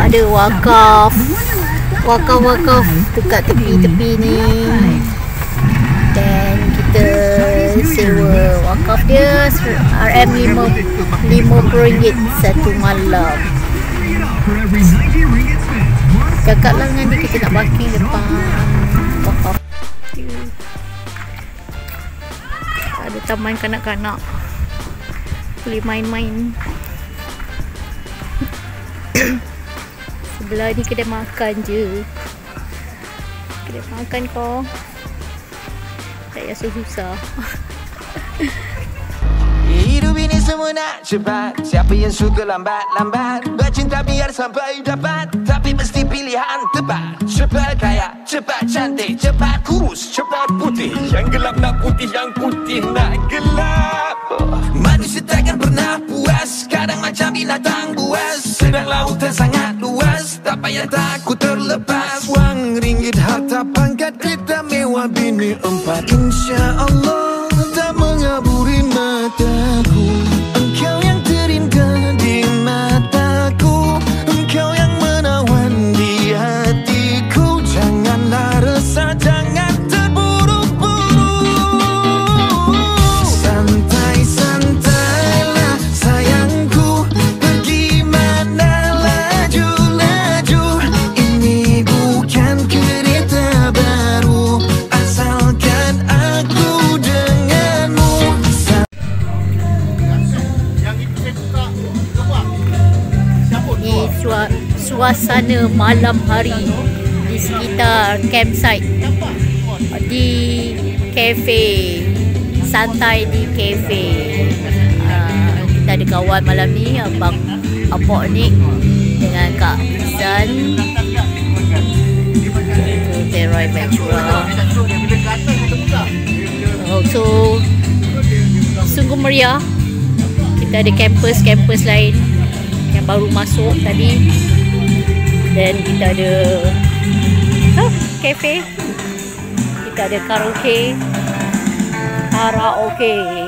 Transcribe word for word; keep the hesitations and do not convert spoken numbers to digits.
ada wakaf Wakaf-wakaf dekat tepi-tepi ni. Dan kita sewa wakaf dia R M lima puluh ringgit satu malam. Cakaplah dengan dia kita nak parking depan wakaf. Ada taman kanak-kanak, boleh main-main. Sebelah ni kedai makan je. Kedai makan kau tak payah susah. Hidup ini semua nak cepat. Siapa yang suka lambat-lambat? Bercinta biar sampai dapat, tapi mesti pilihan tepat. Cepat kaya, cepat cantik, cepat kurus, cepat putih. Yang gelap nak putih, yang putih nak gelap. Manusia takkan pernah puas, kadang macam binatang buas. Sedang lautan sangat luas, tak payah takut terlepas. Wang, ringgit, harta, pangkat, kereta mewah, bini empat. Insya Allah tak mengaburi mataku. Engkau yang terindah di mataku, engkau yang menawan di hatiku. Janganlah resah, jangan terburu-buru. Santai-santailah sayangku, pergi mana laju-laju. Ini bukan kereta baru, asalkan aku denganmu. Ni suasana malam hari di sekitar campsite, di kafe, santai di kafe. Uh, kita ada kawan malam ni, Abang Apok Nick dengan Kak Izan, Teroy Ventura. Oh, so sungguh meriah. Kita ada campus-campus lain yang baru masuk tadi. Dan kita ada oh, kafe. Kita ada karaoke. Karaoke.